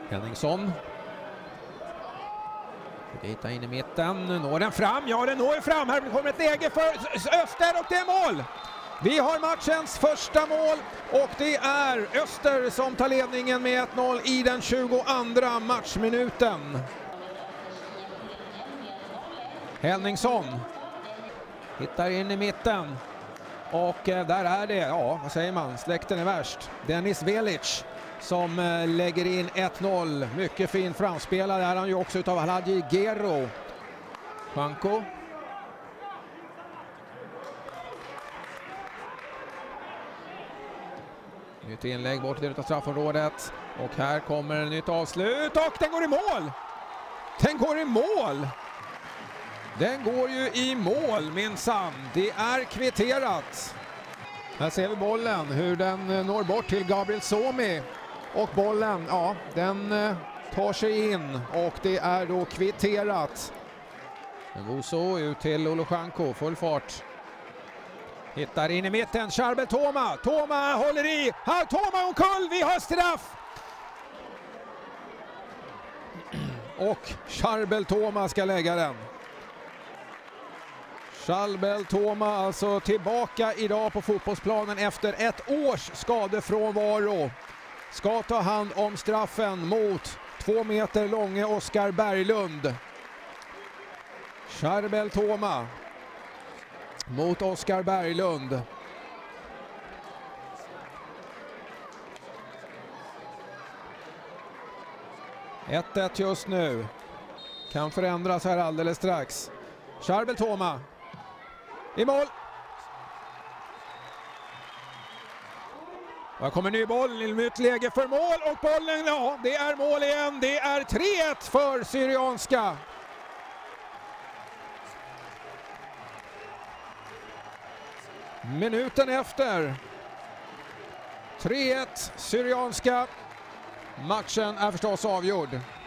Henningsson. Hitta in i mitten, når den fram, ja den når fram, här kommer ett läge för Öster och det är mål! Vi har matchens första mål och det är Öster som tar ledningen med 1-0 i den 22:a matchminuten. Henningsson hittar in i mitten och där är det, ja vad säger man, släkten är värst. Dennis Velic som lägger in 1-0. Mycket fin framspelare är han ju också utav Haladji Gero. Juanco. Nytt inlägg bort till straffområdet. Och här kommer ett nytt avslut och den går i mål! Den går i mål! Den går ju i mål minsann. Det är kvitterat. Här ser vi bollen, hur den når bort till Gabriel Somi. Och bollen, ja, den tar sig in och det är då kvitterat. Vuoso ut till Olosjanko, full fart. Hittar in i mitten, Charbel Toma. Toma håller i. Här, Toma omkull, vi har straff! Och Charbel Toma ska lägga den. Charbel Toma alltså tillbaka idag på fotbollsplanen efter ett års skadefrånvaro. Ska ta hand om straffen mot 2 meter långe Oskar Berglund. Charbel Toma mot Oskar Berglund. Ett just nu. Kan förändras här alldeles strax. Charbel Toma i mål. Här kommer ny boll, nytt läge för mål och bollen, ja det är mål igen. Det är 3-1 för Syrianska. Minuten efter. 3-1 Syrianska. Matchen är förstås avgjord.